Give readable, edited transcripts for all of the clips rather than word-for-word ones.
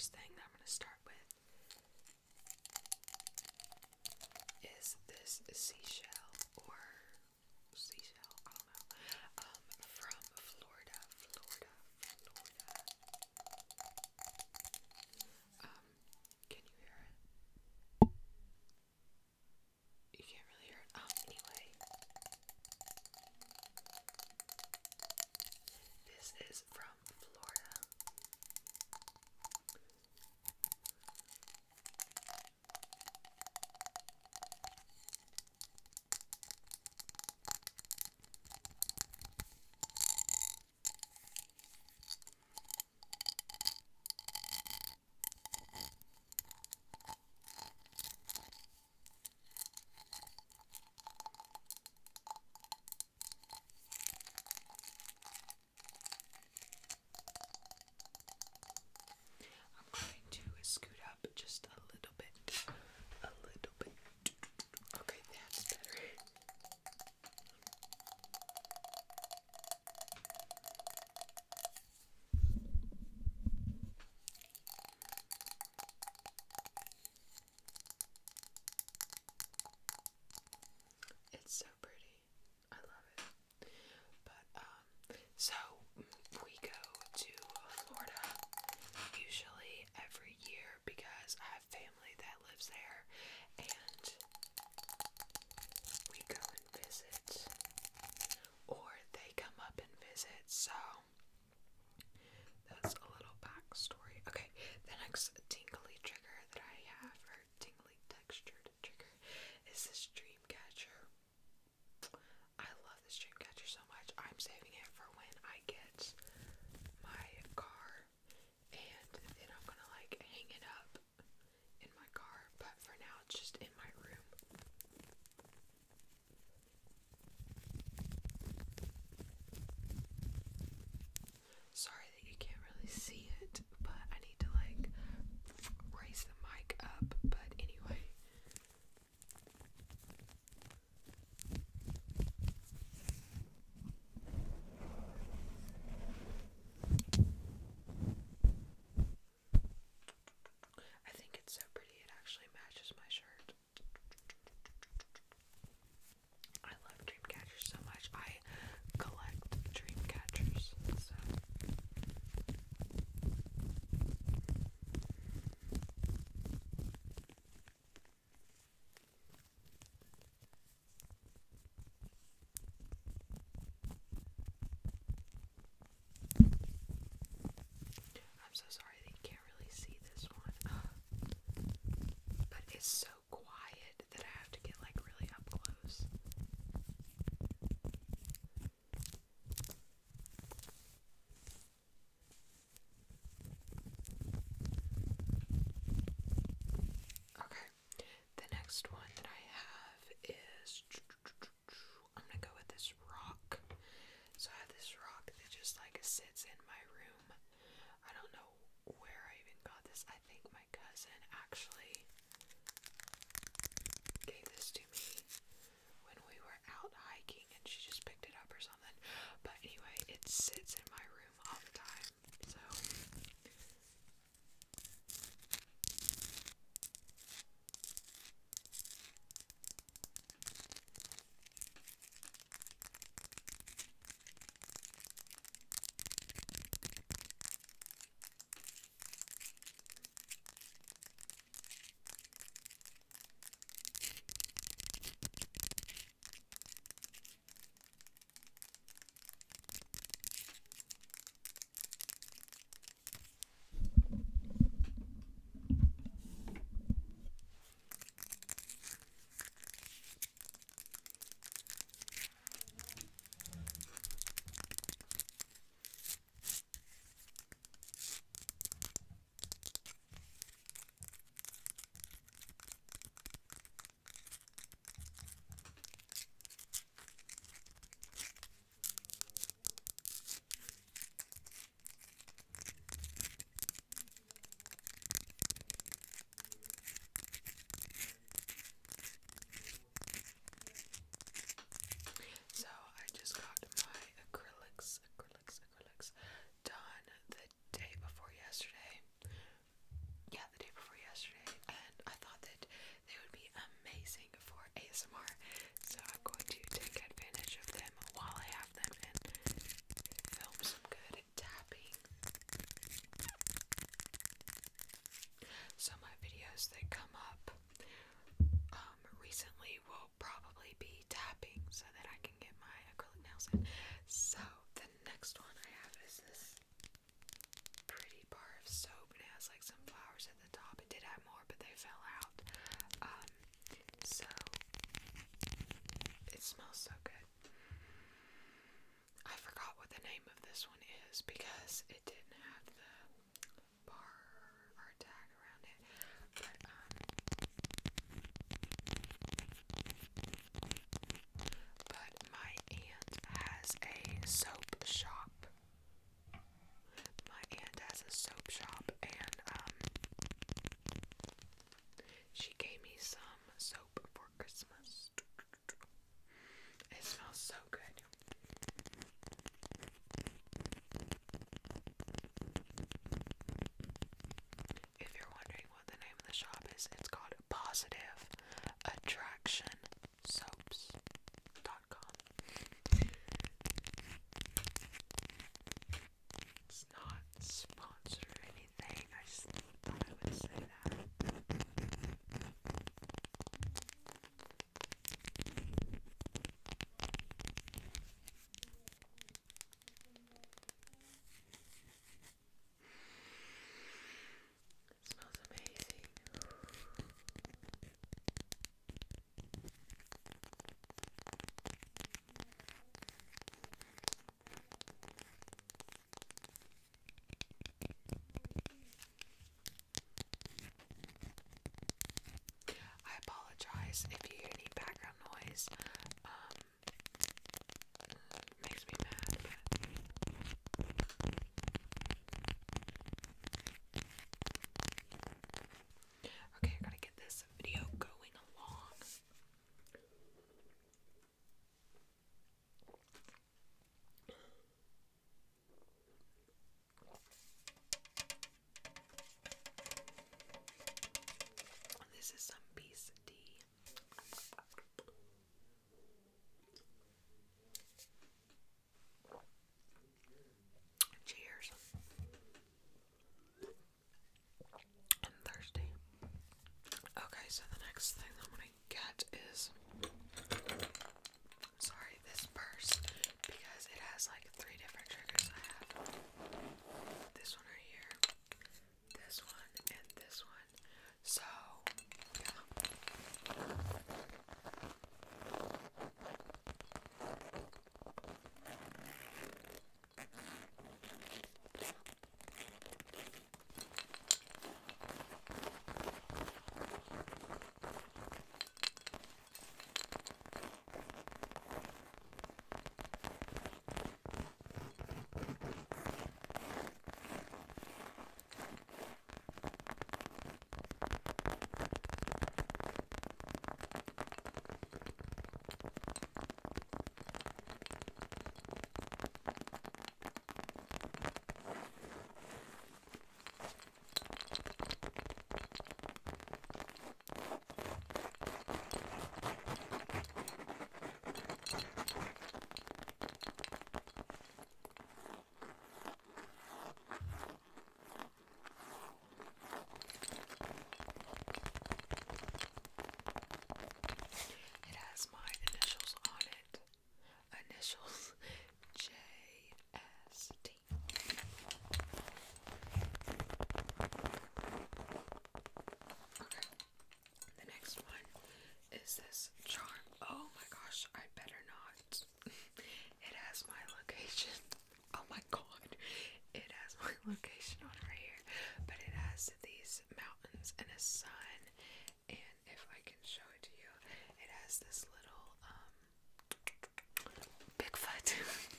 first thing that I'm going to start with is this seashell, or seashell, I don't know, from Florida. Can you hear it? You can't really hear it. Anyway, this is from Florida. I'm going to scoot up just a little bit. Okay, that's better. It's so pretty. I love it. But so we go to Florida usually every year because I have family that lives there, and we go and visit, or they come up and visit. So that's a little backstory. Okay, the next tingly trigger that I have, or tingly textured trigger, is this dream catcher. I love this dream catcher so much. I'm saving it for when I get my car, and then I'm gonna like hang it up in my car, but for now it's just in my room. Sorry that you can't really see it, but I need to like raise the mic up. But anyway, I think it's so pretty. It actually matches my shirt. I love dream catchers so much. I collect dream catchers. So I'm so sorry that you can't really see this one. But it's so quiet that I have to get like really up close. Okay, the next one that I have is, I'm gonna go with this rock. So I have this rock that just like sits in my room. I don't know where I even got this. I think my cousin actually gave this to me when we were out hiking, and she just picked it up or something. But anyway, it sits in my room all the time. So come up recently will probably be tapping so that I can get my acrylic nails in. So the next one I have is this pretty bar of soap, and it has like some flowers at the top. It did have more, but they fell out. So it smells so good. I forgot what the name of this one is because it didn't have the bar or tag around it, but my aunt has a soap shop. My aunt has a soap shop, and she gave me some soap for Christmas. It smells so good. If you're wondering what the name of the shop is, it's called Positive Attraction Soaps.com. It's not sponsored or anything. I just thought I would say that. It smells amazing. I apologize if you hear any background noise. Makes me mad, okay, I gotta get this video going along. This is some beef tea. Cheers. I'm thirsty. Okay, so the next thing I'm gonna get is, sorry, this purse, because it has like 3 different triggers. I have this one right here, this one, and this one. So, yeah. It has my initials on it. Initials JST. Okay. The next one is this charm. Oh my gosh, I better not. It has my location. Oh my god. It has my location on it right here. But it has these mountains and a sun. And if I can show it to you, it has this little Bigfoot.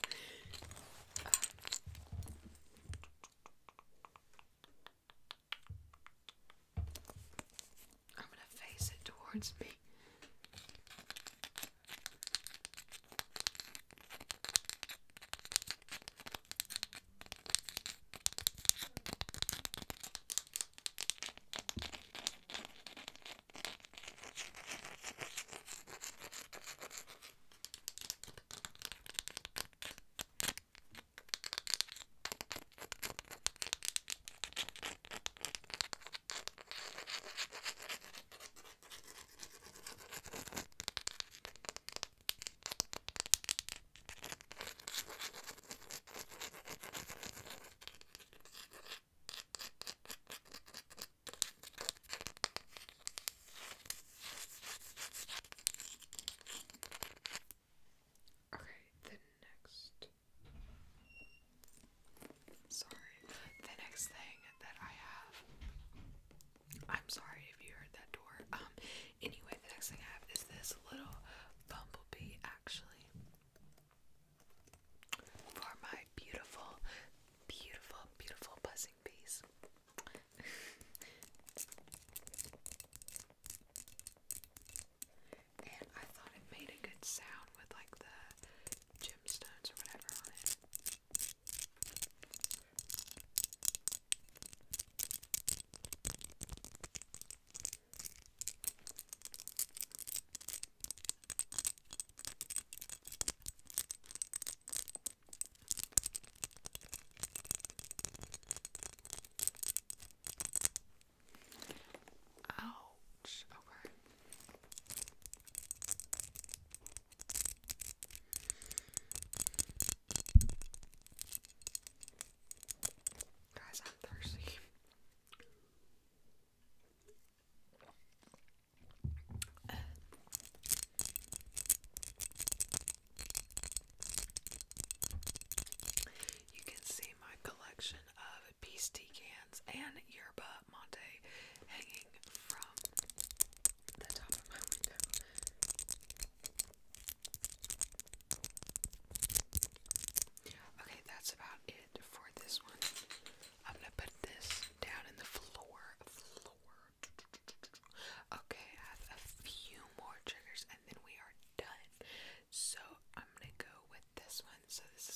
I'm gonna face it towards me.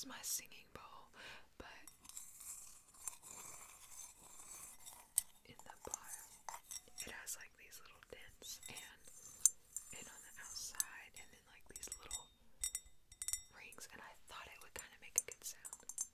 is my singing bowl, but in the bottom it has like these little dents, and on the outside, and then like these little rings, and I thought it would kind of make a good sound.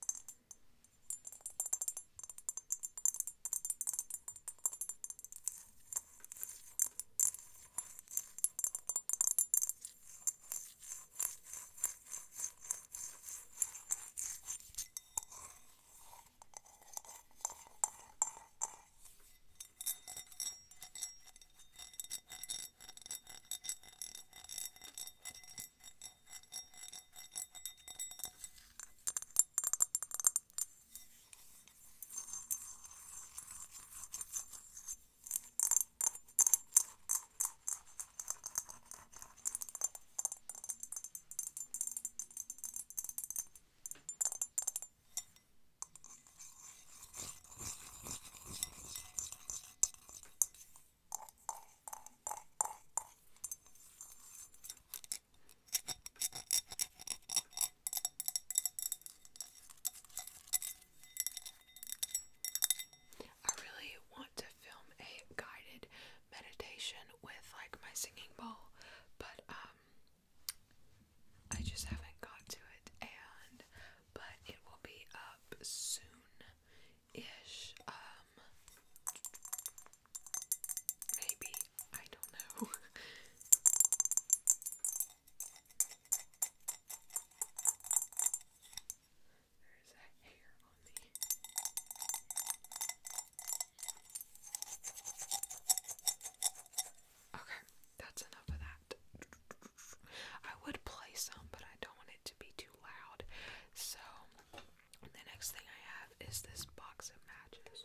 I really want to film a guided meditation with like my singing bowl, but I just haven't got to it, but it will be up soon-ish. Maybe, I don't know. There's a hair on me. Okay, that's enough of that. I would play some, but I don't want it to be too loud. So, the next thing I have is this box of matches.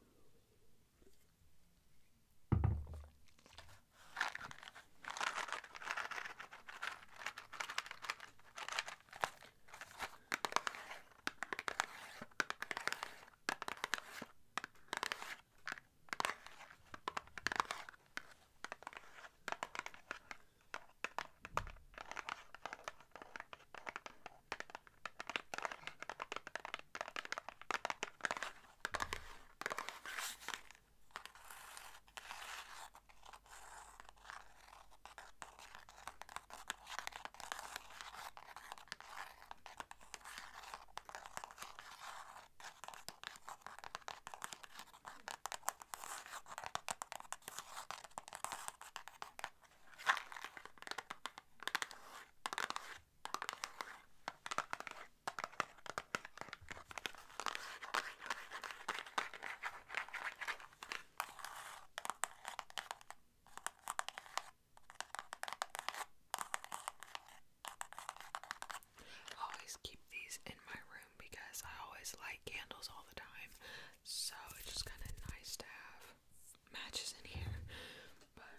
Always keep these in my room because I always light candles all the time, so it's just kind of nice to have matches in here. But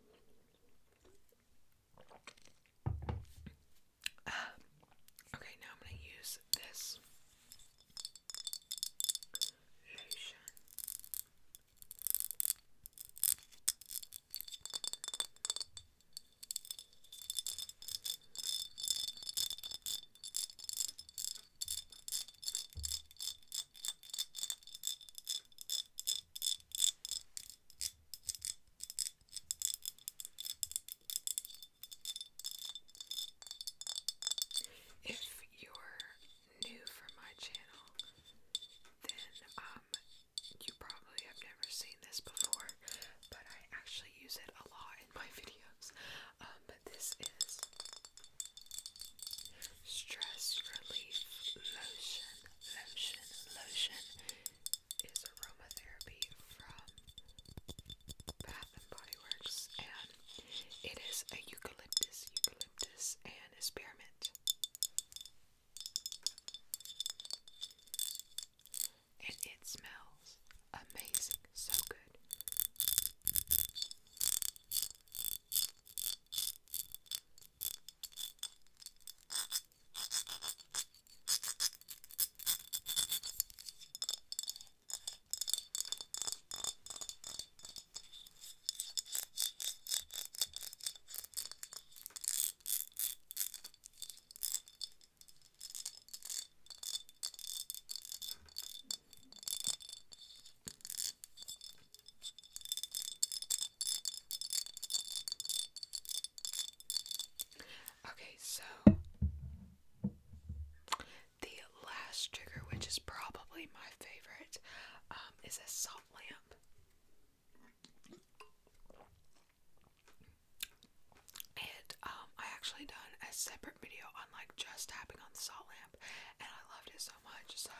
okay, now I'm gonna use this lotion. If you're new for my channel, then you probably have never seen this before, but I actually use it a lot in my videos. But this is Stress Relief Lotion. Lotion is aromatherapy from Bath and Body Works, and it is a eucalyptus and spearmint. And it smells amazing, so good. So the last trigger, which is probably my favorite, is a salt lamp. And I actually done a separate video on like just tapping on the salt lamp, and I loved it so much. So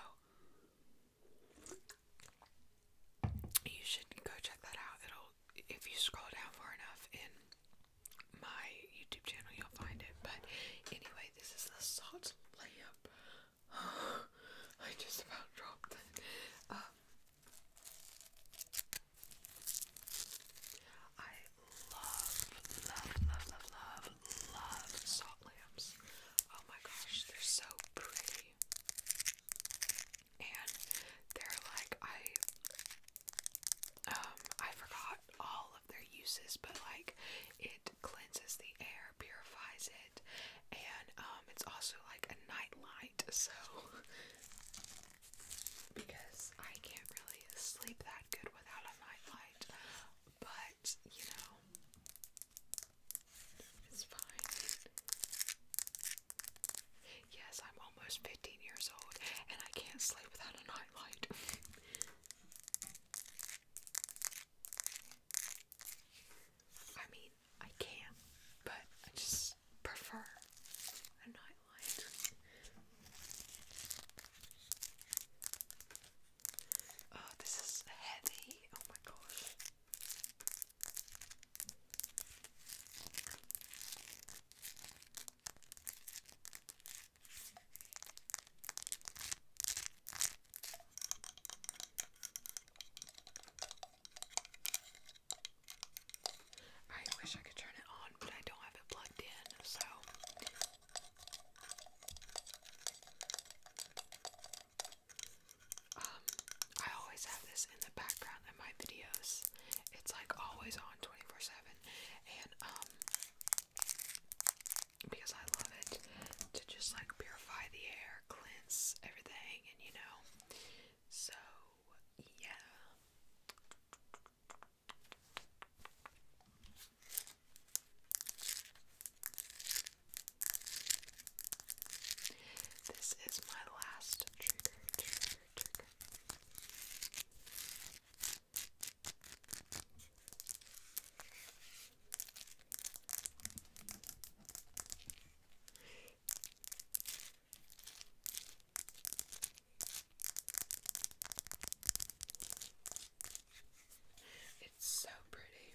you should go check that out. If you scroll down far enough in my YouTube channel, you'll find it. But anyway, this is the salt lamp. I just about dropped it. I love salt lamps. Oh my gosh, they're so pretty. And they're like, I forgot all of their uses, but like it cleanses the air, purifies it, and it's also like a night light. So because I can't really sleep that good without a night light, but you know, it's fine. Yes, I'm almost 15 years old and I can't sleep without a night light. I mean, I can, but I just prefer a nightlight. Oh, this is heavy. Oh my gosh. I wish I could turn it on, but I don't have it plugged in, so I always have this in the background in my videos. It's like always on 24/7, and because I love it to just like purify the air, cleanse everything, and you know, so yeah. This is my last trigger. It's so pretty.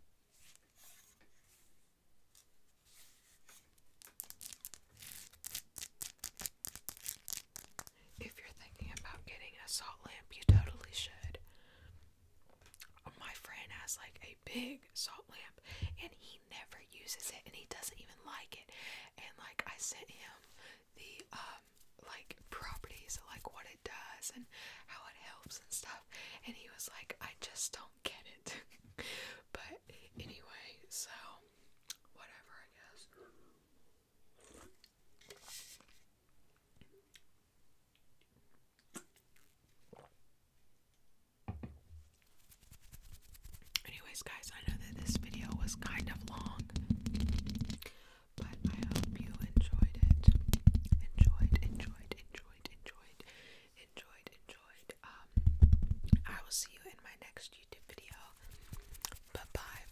If you're thinking about getting a salt lamp, you totally should. My friend has like a big salt lamp and he never uses it and he doesn't even like it. And like I sent him the like properties of like what it does and how it helps and stuff, and he was like, I just don't get it. But anyway, so whatever, I guess. Anyways, guys, I know that this video was kind of long, but I hope you enjoyed it. Enjoyed. I will see you in my next YouTube video. Bye-bye.